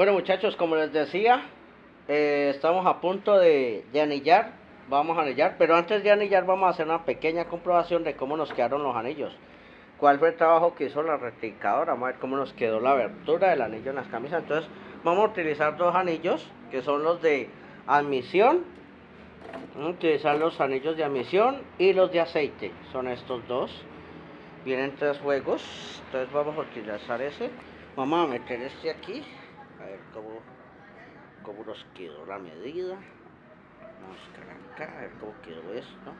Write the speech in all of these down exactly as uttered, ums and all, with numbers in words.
Bueno muchachos, como les decía, eh, estamos a punto de, de anillar. Vamos a anillar, pero antes de anillar vamos a hacer una pequeña comprobación de cómo nos quedaron los anillos. Cuál fue el trabajo que hizo la rectificadora. Vamos a ver cómo nos quedó la abertura del anillo en las camisas. Entonces vamos a utilizar dos anillos, que son los de admisión. Vamos a utilizar los anillos de admisión y los de aceite. Son estos dos. Vienen tres juegos. Entonces vamos a utilizar ese. Vamos a meter este aquí. A ver cómo, cómo nos quedó la medida. Vamos a acá, a ver cómo quedó esto.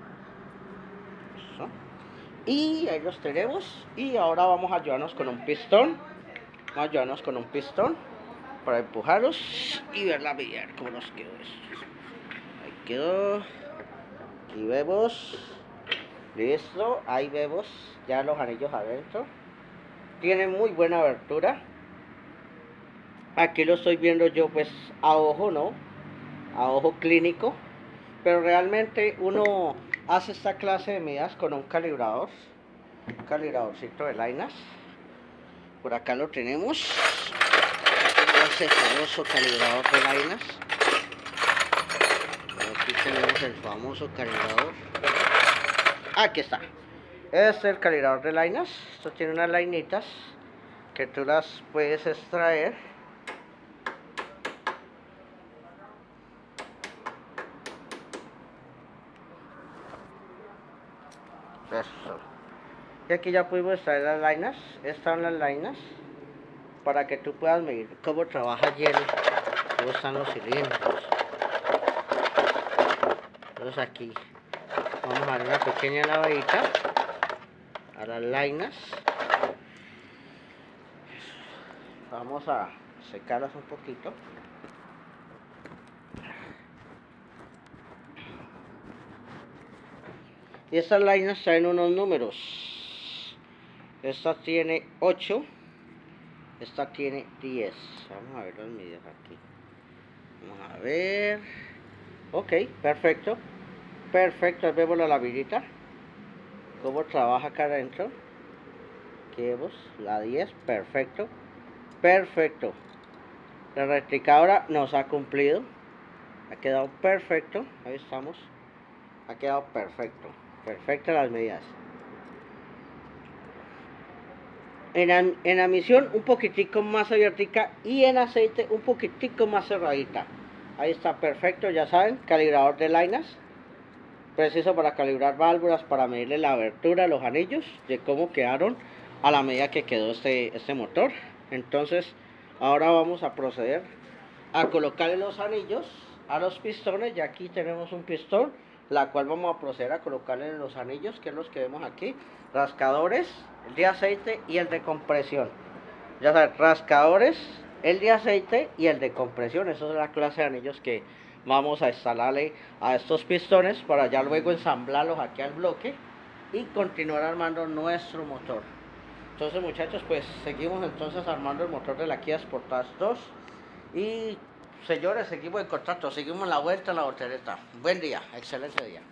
Eso. Y ahí los tenemos. Y ahora vamos a ayudarnos con un pistón. Vamos a ayudarnos con un pistón para empujarlos y ver la medida, cómo nos quedó esto. Ahí quedó. Aquí vemos. Listo, ahí vemos ya los anillos adentro. Tiene muy buena abertura. Aquí lo estoy viendo yo pues a ojo, ¿no? A ojo clínico. Pero realmente uno hace esta clase de medidas con un calibrador. Un calibradorcito de lainas. Por acá lo tenemos. Ese famoso calibrador de lainas. Aquí tenemos el famoso calibrador. Aquí está. Este es el calibrador de lainas. Esto tiene unas lainitas que tú las puedes extraer. Eso. Y aquí ya pudimos extraer las lainas. Estas son las lainas para que tú puedas medir cómo trabaja allí el, cómo están los cilindros. Entonces aquí vamos a dar una pequeña lavadita a las lainas. Vamos a secarlas un poquito. Y estas lainas traen unos números. Esta tiene ocho. Esta tiene diez. Vamos a ver las medidas aquí. Vamos a ver. Ok, perfecto. Perfecto, ahí vemos la lavadita. Cómo trabaja acá adentro. Aquí vemos la diez, perfecto. Perfecto. La rectificadora nos ha cumplido. Ha quedado perfecto. Ahí estamos. Ha quedado perfecto. Perfectas las medidas. En, en admisión un poquitico más abiertica y en aceite un poquitico más cerradita. Ahí está perfecto, ya saben, calibrador de lainas. Preciso para calibrar válvulas, para medirle la abertura a los anillos, de cómo quedaron a la medida que quedó este, este motor. Entonces, ahora vamos a proceder a colocarle los anillos a los pistones. Ya aquí tenemos un pistón, la cual vamos a proceder a colocarle los anillos, que es los que vemos aquí. Rascadores, el de aceite y el de compresión. Ya saben, rascadores, el de aceite y el de compresión. Esa es la clase de anillos que vamos a instalarle a estos pistones para ya luego ensamblarlos aquí al bloque y continuar armando nuestro motor. Entonces muchachos, pues seguimos entonces armando el motor de la Kia Sportage dos. Y señores, seguimos en contacto, seguimos la vuelta a la voltereta. Buen día, excelente día.